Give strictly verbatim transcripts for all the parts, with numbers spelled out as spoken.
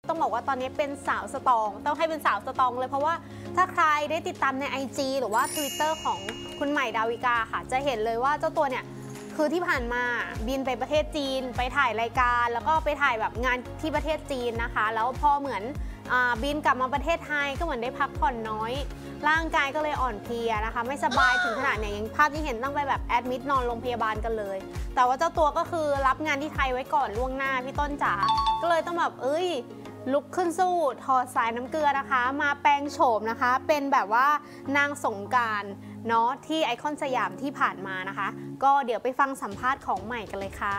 ต้องบอกว่าตอนนี้เป็นสาวสตรองต้องให้เป็นสาวสตรองเลยเพราะว่าถ้าใครได้ติดตามใน ไอ จี หรือว่า ทวิตเตอร์ ของคุณใหม่ดาวิกาค่ะจะเห็นเลยว่าเจ้าตัวเนี่ยคือที่ผ่านมาบินไปประเทศจีนไปถ่ายรายการแล้วก็ไปถ่ายแบบงานที่ประเทศจีนนะคะแล้วพอเหมือนบินกลับมาประเทศไทยก็เหมือนได้พักผ่อนน้อยร่างกายก็เลยอ่อนเพลียนะคะไม่สบายถึงขนาดเนี่ยยังภาพที่เห็นต้องไปแบบแอดมิดนอนโรงพยาบาลกันเลยแต่ว่าเจ้าตัวก็คือรับงานที่ไทยไว้ก่อนล่วงหน้าพี่ต้นจ๋าก็เลยต้องแบบเอ้ยลุกขึ้นสู้ถอดสายน้ำเกลือนะคะมาแปลงโฉมนะคะเป็นแบบว่านางสงกรานต์เนาะที่ไอคอนสยามที่ผ่านมานะคะก็เดี๋ยวไปฟังสัมภาษณ์ของใหม่กันเลยค่ะ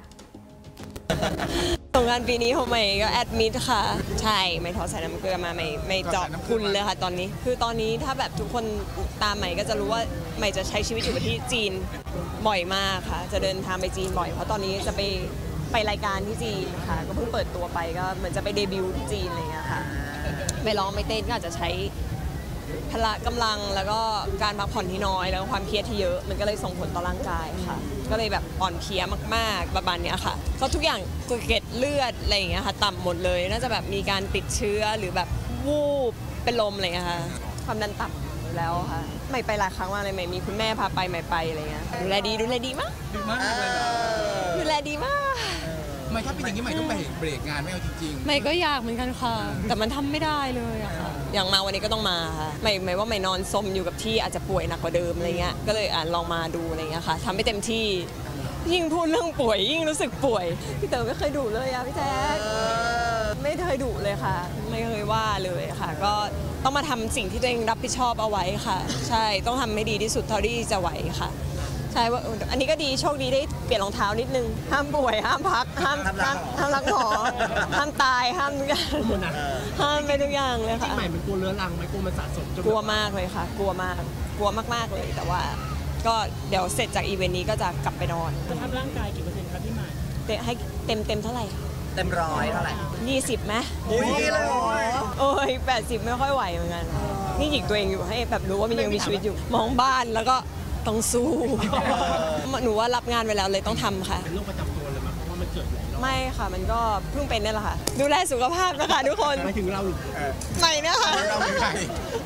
สงกรานต์ปีนี้ของใหม่ก็แอดมิดค่ะใช่ไม่ถอดสายน้ำเกลือมาไม่ไม่เจาะคุณเลยค่ะตอนนี้คือตอนนี้ถ้าแบบทุกคนตามใหม่ก็จะรู้ว่าใหม่จะใช้ชีวิตอยู่ที่จีนบ่อยมากค่ะจะเดินทางไปจีนบ่อยเพราะตอนนี้จะไปไปรายการที่จีนค่ะก็เพิ่งเปิดตัวไปก็เหมือนจะไปเดบิวต์ที่จีนอะไรเงี้ยค่ะไม่ร้องไม่เต้นก็อาจจะใช้พละกำลังแล้วก็การพักผ่อนที่น้อยแล้วก็ความเครียดที่เยอะมันก็เลยส่งผลต่อร่างกายค่ะก็เลยแบบอ่อนเพลียมากๆประมาณนี้ค่ะก็ทุกอย่างเกล็ดเลือดอะไรอย่างเงี้ยค่ะต่ำหมดเลยน่าจะแบบมีการติดเชื้อหรือแบบวูบเป็นลมอะไรเงี้ยค่ะความดันต่ำอยู่แล้วค่ะไม่ไปหลายครั้งมากเลยไม่มีคุณแม่พาไปไม่ไปอะไรเงี้ยดูแลดีดูแลดีมากดีมากเลยเหรอดูแลดีมากไม่ถ้าเป็นอย่างนี้ใหม่ต้องไปเบรกงานไม่เอาจริงๆไม่ก็อยากเหมือนกันค่ะแต่มันทำไม่ได้เลยอะค่ะอย่างมาวันนี้ก็ต้องมาค่ะไม่ไม่ว่าไม่นอนซมอยู่กับที่อาจจะป่วยหนักกว่าเดิมอะไรเงี้ยก็เลยอ่านลองมาดูอะไรเงี้ยค่ะทำให้เต็มที่ยิ่งพูดเรื่องป่วยยิ่งรู้สึกป่วยพี่เต๋อไม่เคยดุเลยอะพี่แจ๊คไม่เคยดุเลยค่ะไม่เคยว่าเลยค่ะก็ต้องมาทำสิ่งที่ตัวเองรับผิดชอบเอาไว้ค่ะใช่ต้องทำให้ดีที่สุดเท่าที่จะไหวค่ะใช่ว่าอันนี้ก็ดีโชคดีได้เปลี่ยนรองเท้านิดนึงห้ามป่วยห้ามพักห้ามห้ามห้ามรักหมอห้ามตายห้ามทุกอย่างห้ามไปทุกอย่างเลยค่ะใหม่มันกลัวเรื้อรังไหมกลัวมันสะสมกลัวมากเลยค่ะกลัวมากกลัวมากๆเลยแต่ว่าก็เดี๋ยวเสร็จจากอีเวนต์นี้ก็จะกลับไปนอนสภาพร่างกายกี่เปอร์เซ็นต์ครับพี่ใหม่ให้เต็มเต็มเท่าไหร่เต็มร้อยเท่าไหร่ยี่สิบไหมอุ้ยเลยโอ้ยแปดสิบไม่ค่อยไหวเหมือนกันนี่หยิกตัวเองอยู่ให้แบบรู้ว่ามันยังมีชีวิตอยู่มองบ้านแล้วก็ต้องสู้หนูว่ารับงานไปแล้วเลยต้องทำค่ะเป็นโรคประจำตัวเลยมั้ยเพราะว่ามันเกิดหลายรอบไม่ค่ะมันก็เพิ่งเป็นนี่แหละค่ะดูแลสุขภาพนะคะทุกคนหมายถึงเราหรือไม่นะคะเราเป็นใคร